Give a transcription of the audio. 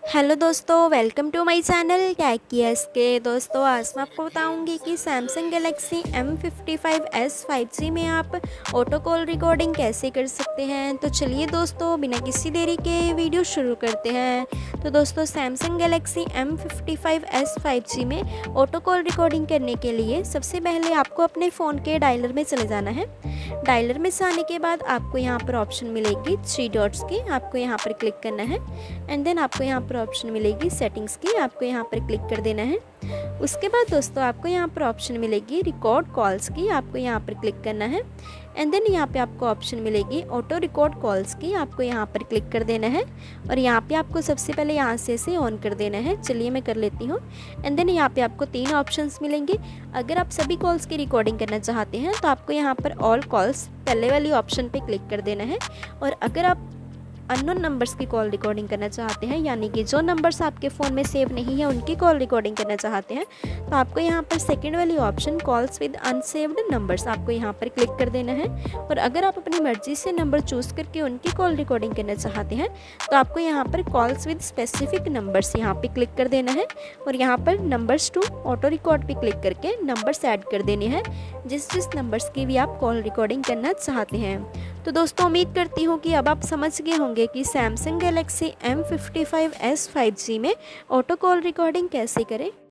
Hello दोस्तों, welcome to my channel tech कियर्स के। दोस्तों आज मैं आपको बताऊंगी कि सैमसंग गैलेक्सी M55s 5G में आप ऑटो कॉल रिकॉर्डिंग कैसे कर सकते हैं। तो चलिए दोस्तों बिना किसी देरी के वीडियो शुरू करते हैं। तो दोस्तों सैमसंग गैलेक्सी M55s 5G में ऑटो कॉल रिकॉर्डिंग करने के लिए सबसे पहले आपको अपने फ़ोन के डायलर में चले जाना है। डायलर में जाने के बाद आपको यहाँ पर ऑप्शन मिलेगी 3 डॉट्स की, आपको यहाँ पर क्लिक करना है। एंड देन आपको यहाँ पर ऑप्शन मिलेगी सेटिंग्स की, आपको यहाँ पर क्लिक कर देना है। उसके बाद दोस्तों आपको यहाँ पर ऑप्शन मिलेगी रिकॉर्ड कॉल्स की, आपको यहाँ पर क्लिक करना है। एंड देन यहाँ पे आपको ऑप्शन मिलेगी ऑटो रिकॉर्ड कॉल्स की, आपको यहाँ पर क्लिक कर देना है। और यहाँ पे आपको सबसे पहले यहाँ से ऑन कर देना है। चलिए मैं कर लेती हूँ। एंड देन यहाँ पे आपको 3 ऑप्शंस मिलेंगे। अगर आप सभी कॉल्स की रिकॉर्डिंग करना चाहते हैं तो आपको यहाँ पर ऑल कॉल्स पहले वाली ऑप्शन पे क्लिक कर देना है। और अगर आप अननोन नंबर्स की कॉल रिकॉर्डिंग करना चाहते हैं, यानी कि जो नंबर्स आपके फ़ोन में सेव नहीं है उनकी कॉल रिकॉर्डिंग करना चाहते हैं, तो आपको यहाँ पर सेकंड वाली option calls with unsaved numbers, आपको यहाँ पर क्लिक कर देना है। और अगर आप अपनी मर्जी से नंबर चूज़ करके उनकी कॉल रिकॉर्डिंग करना चाहते हैं तो आपको यहाँ पर कॉल्स विद स्पेसिफिक नंबर्स यहाँ पर क्लिक कर देना है। और यहाँ पर नंबर्स टू ऑटो रिकॉर्ड पर क्लिक करके नंबर्स ऐड कर देने हैं जिस नंबर्स की भी आप कॉल रिकॉर्डिंग करना चाहते हैं। तो दोस्तों उम्मीद करती हूँ कि अब आप समझ गए होंगे कि सैमसंग गैलेक्सी M55s 5G में ऑटो कॉल रिकॉर्डिंग कैसे करें।